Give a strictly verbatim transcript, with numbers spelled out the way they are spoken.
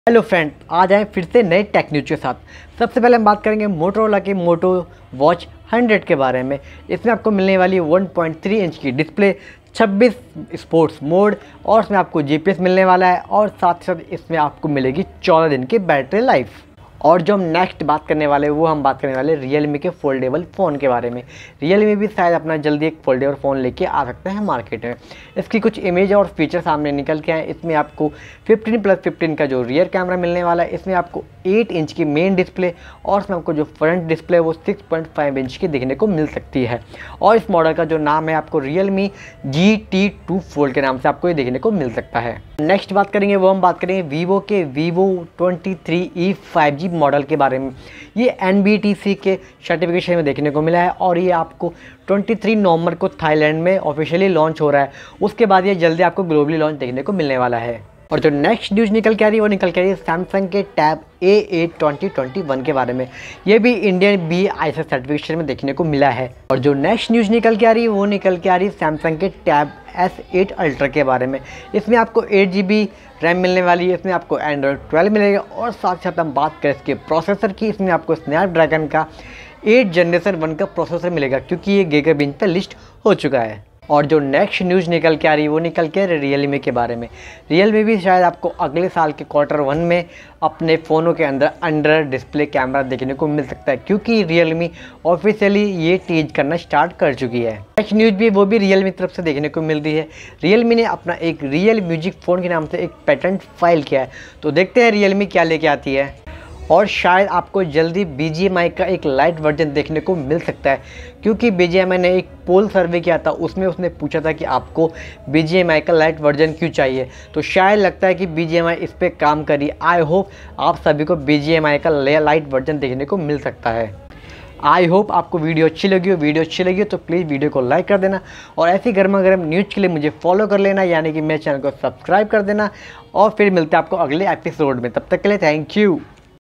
Hello friend, आज आए फिर से नए टेक न्यूज़ के साथ। सबसे पहले हम बात करेंगे मोटोरोला की मोटो वॉच हंड्रेड के बारे में। इसमें आपको मिलने वाली वन पॉइंट थ्री इंच की डिस्प्ले, छब्बीस स्पोर्ट्स मोड और इसमें आपको जीपीएस मिलने वाला है और साथ ही साथ इसमें आपको मिलेगी चौदह दिन की बैटरी लाइफ। और जो हम नेक्स्ट बात करने वाले वो हम बात करने वाले रियलमी के फोल्डेबल फ़ोन के बारे में। रियलमी भी शायद अपना जल्दी एक फोल्डेबल फ़ोन लेके आ सकते हैं मार्केट में। इसकी कुछ इमेज और फीचर सामने निकल के आए। इसमें आपको फिफ्टीन प्लस फिफ्टीन का जो रियर कैमरा मिलने वाला है, इसमें आपको एट इंच की मेन डिस्प्ले और इसमें आपको जो फ्रंट डिस्प्ले है वो सिक्स पॉइंट फाइव इंच की देखने को मिल सकती है। और इस मॉडल का जो नाम है आपको Realme G T two fold के नाम से आपको ये देखने को मिल सकता है। नेक्स्ट बात करेंगे वो हम बात करेंगे वीवो के Vivo twenty three E five G model के बारे में। ये एन बी टी सी के सर्टिफिकेशन में देखने को मिला है और ये आपको तेईस नवंबर को थाईलैंड में ऑफिशियली लॉन्च हो रहा है। उसके बाद ये जल्दी आपको ग्लोबली लॉन्च देखने को मिलने वाला है। और जो नेक्स्ट न्यूज़ निकल के आ रही है वो निकल के आ रही है सैमसंग के tab A eight twenty twenty one के बारे में। ये भी Indian B I S certification में देखने को मिला है। और जो नेक्स्ट न्यूज़ निकल के आ रही है वो निकल के आ रही है सैमसंग के टैब एस एट अल्ट्रा के बारे में। इसमें आपको एट जी बी रैम मिलने वाली है, इसमें आपको एंड्रॉयड ट्वेल्व मिलेगा और साथ साथ हम बात करें इसके प्रोसेसर की, इसमें आपको स्नैपड्रैगन का एट जनरेशन वन का प्रोसेसर मिलेगा क्योंकि ये गीगाबिट पर लिस्ट हो चुका है। और जो नेक्स्ट न्यूज़ निकल के आ रही है वो निकल के रियलमी के बारे में। रियलमी भी शायद आपको अगले साल के क्वार्टर वन में अपने फ़ोनों के अंदर अंडर डिस्प्ले कैमरा देखने को मिल सकता है क्योंकि रियलमी ऑफिशियली ये टीज करना स्टार्ट कर चुकी है। नेक्स्ट न्यूज़ भी वो भी रियलमी तरफ से देखने को मिल रही है। रियलमी ने अपना एक रियल म्यूजिक फ़ोन के नाम से एक पेटेंट फाइल किया है, तो देखते हैं रियलमी क्या लेके आती है। और शायद आपको जल्दी बी जी एम आई का एक लाइट वर्जन देखने को मिल सकता है क्योंकि बी जी एम आई ने एक पोल सर्वे किया था, उसमें उसने पूछा था कि आपको बी जी एम आई का लाइट वर्जन क्यों चाहिए। तो शायद लगता है कि बी जी एम आई इस पर काम करी। आई होप आप सभी को बी जी एम आई का लाइट वर्जन देखने को मिल सकता है। आई होप आपको वीडियो अच्छी लगी हो। वीडियो अच्छी लगी हो तो प्लीज़ वीडियो को लाइक कर देना और ऐसी गर्मा गर्म न्यूज़ के लिए मुझे फॉलो कर लेना, यानी कि मेरे चैनल को सब्सक्राइब कर देना। और फिर मिलते हैं आपको अगले एपिसोड में। तब तक के लिए थैंक यू।